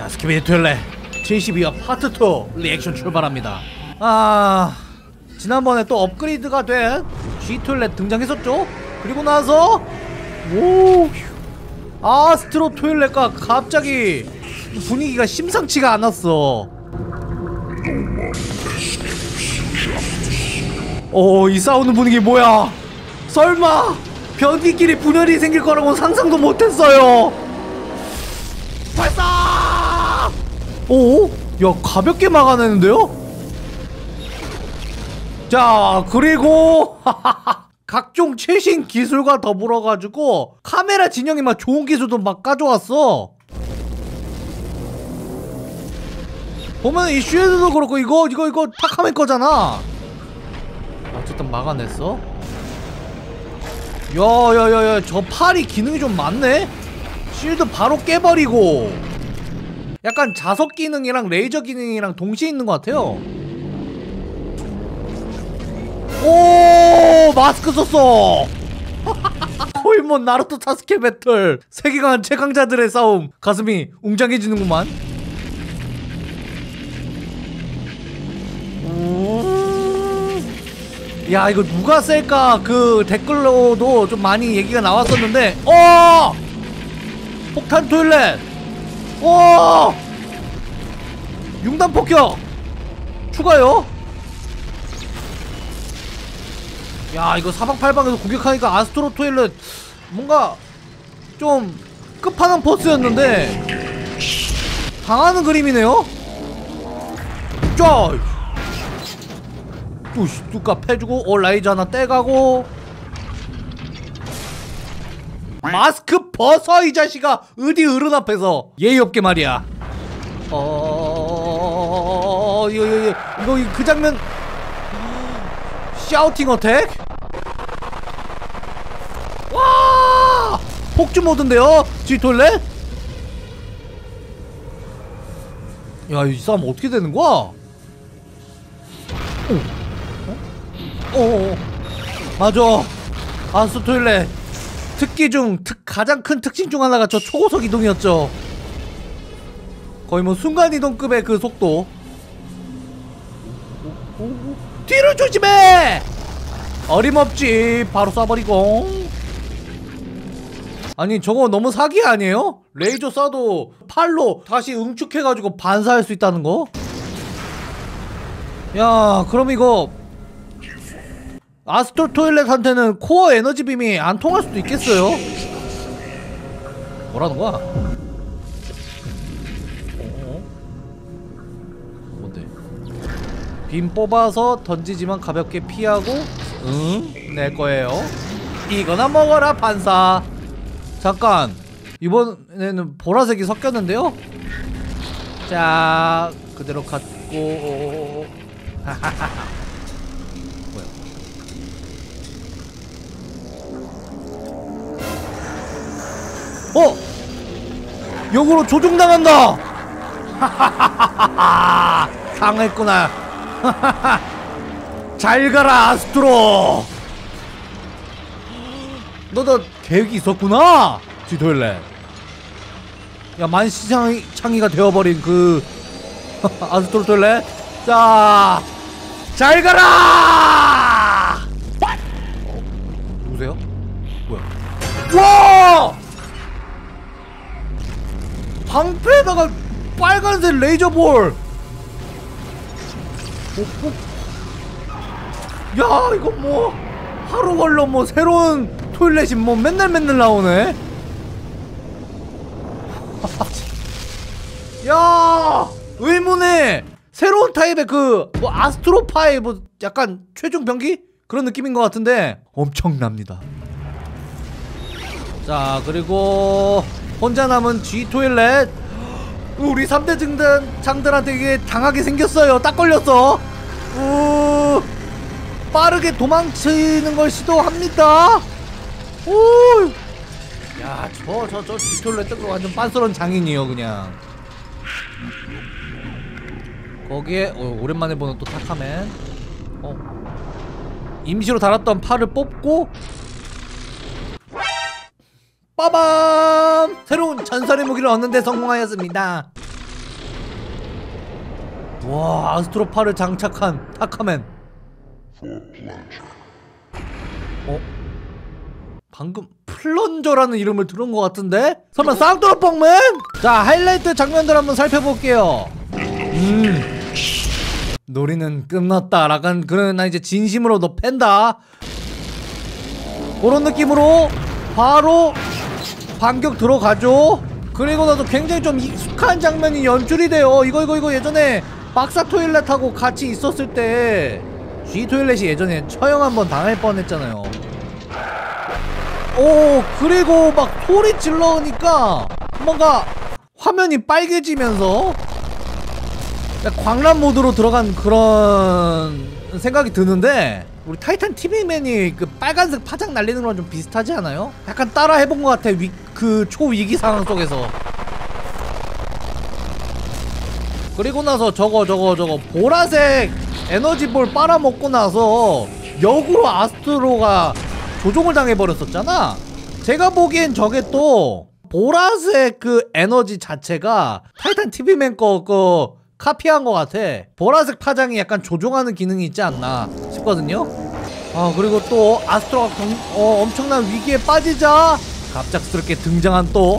자, 스키비디 토일렛 72화 파트 2 리액션 출발합니다. 지난번에 또 업그레이드가 된 G 토일렛 등장했었죠? 그리고 나서 아스트로 토일렛과 갑자기 분위기가 심상치가 않았어. 이 싸우는 분위기 뭐야? 설마 변기끼리 분열이 생길 거라고 상상도 못했어요. 발사! 야, 가볍게 막아내는데요? 자, 그리고 각종 최신 기술과 더불어가지고 카메라 진영이 막 좋은 기술도 막 가져왔어. 보면 이 쉴드도 그렇고 이거 타카맨 거잖아. 어쨌든 막아냈어. 야야야야, 저 팔이 기능이 좀 많네? 쉴드 바로 깨버리고 약간 자석 기능이랑 레이저 기능이랑 동시에 있는 것 같아요. 오, 마스크 썼어. 거의 뭐 나루토 사스케 배틀, 세계관 최강자들의 싸움. 가슴이 웅장해지는구만. 야, 이거 누가 셀까? 그 댓글로도 좀 많이 얘기가 나왔었는데, 폭탄 토일렛! 융단 폭격! 추가요? 야, 이거 사방팔방에서 공격하니까 아스트로 토일렛 뭔가 좀 끝판왕 포스였는데 당하는 그림이네요? 쫙! 우씨, 뚜까 패주고, 라이즈 하나 떼가고. 마스크 벗어, 이 자식아! 어디 어른 앞에서 예의 없게 말이야. 이거 그 장면. 샤우팅 어택? 와! 폭주 모드인데요? G 토일렛? 야, 이 싸움 어떻게 되는 거야? 맞아. 아스트로 토일렛 특기 중 가장 큰 특징 중 하나가 저 초고속 이동이었죠. 거의 뭐 순간이동급의 그 속도. 뒤를 조심해! 어림없지. 바로 쏴버리고. 아니, 저거 너무 사기 아니에요? 레이저 쏴도 팔로 다시 응축해가지고 반사할 수 있다는 거? 야, 그럼 이거 아스트로 토일렛한테는 코어 에너지 빔이 안 통할 수도 있겠어요? 뭐라는 거야? 뭔데? 빔 뽑아서 던지지만 가볍게 피하고, 낼 거예요. 이거나 먹어라, 반사. 잠깐, 이번에는 보라색이 섞였는데요? 자, 그대로 갖고. 역으로 조종당한다! 상했구나. 잘 가라, 아스트로! 너 계획이 있었구나? G 토일렛. 야, 만시창이가 되어버린 그 아스트로 토일렛. 자, 잘 가라! 누구세요? 뭐야? 와! 방패에다가 빨간색 레이저볼. 야, 이거 뭐 하루 걸러 뭐 새로운 토일렛이 뭐 맨날 나오네. 야, 의문의 새로운 타입의 그 뭐 아스트로파의 뭐 약간 최종 병기? 그런 느낌인 것 같은데 엄청납니다. 자, 그리고 혼자 남은 G 토일렛. 우리 3대 장들한테 이게 당하게 생겼어요. 딱 걸렸어. 빠르게 도망치는 걸 시도합니다. 야, 저 G 토일렛 뜬거 완전 빤스런 장인이요, 그냥. 거기에 오랜만에 보는 또 타카맨. 임시로 달았던 팔을 뽑고 빠밤! 새로운 전설의 무기를 얻는 데 성공하였습니다. 와, 아스트로파를 장착한 타카맨. 방금 플런저라는 이름을 들은 것 같은데? 설마 쌍뚜러뻥맨? 자, 하이라이트 장면들 한번 살펴볼게요. 놀이는 끝났다. 약간 그런, 나 이제 진심으로 너 팬다. 그런 느낌으로 바로 반격 들어가죠. 그리고 나서 굉장히 좀 익숙한 장면이 연출이 돼요. 이거 예전에 박사 토일렛하고 같이 있었을 때 G 토일렛이 예전에 처형 한번 당할 뻔했잖아요. 오, 그리고 막 소리 질러니까 뭔가 화면이 빨개지면서 광란 모드로 들어간 그런 생각이 드는데, 우리 타이탄 TV맨이 그 빨간색 파장 날리는 거랑 좀 비슷하지 않아요? 약간 따라 해본 것 같아. 그 초위기 상황 속에서. 그리고 나서 저거 보라색 에너지볼 빨아먹고 나서 역으로 아스트로가 조종을 당해버렸었잖아. 제가 보기엔 저게 또 보라색 그 에너지 자체가 타이탄 TV맨 거 카피한 것 같아. 보라색 파장이 약간 조종하는 기능이 있지 않나 싶거든요. 그리고 또 아스트로가 엄청난 위기에 빠지자 갑작스럽게 등장한 또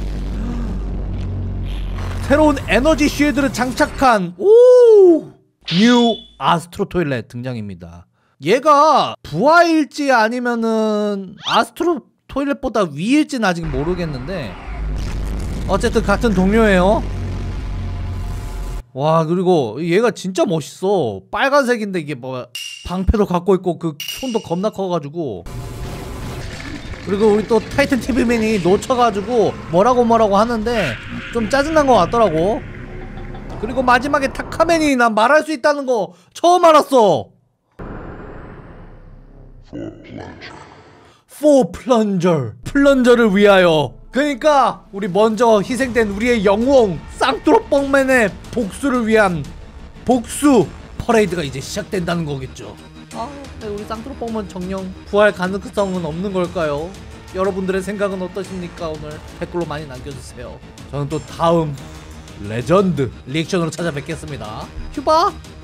새로운 에너지 쉴드를 장착한 뉴 아스트로 토일렛 등장입니다. 얘가 부하일지 아니면은 아스트로 토일렛보다 위일지는 아직 모르겠는데 어쨌든 같은 동료예요. 와, 그리고 얘가 진짜 멋있어. 빨간색인데 이게 뭐 방패도 갖고 있고 그 손도 겁나 커가지고. 그리고 우리 또 타이탄 TV맨이 놓쳐가지고 뭐라고 하는데 좀 짜증난 것 같더라고. 그리고 마지막에 타카맨이 난 말할 수 있다는 거 처음 알았어. For plunger. 플런저를 위하여. 그러니까 우리 먼저 희생된 우리의 영웅 쌍뚜러뻥맨의 복수를 위한 복수 퍼레이드가 이제 시작된다는 거겠죠. 우리 쌍뚜러뻥맨 정령 부활 가능성은 없는 걸까요? 여러분들의 생각은 어떠십니까? 오늘 댓글로 많이 남겨주세요. 저는 또 다음 레전드 리액션으로 찾아뵙겠습니다. 휴바.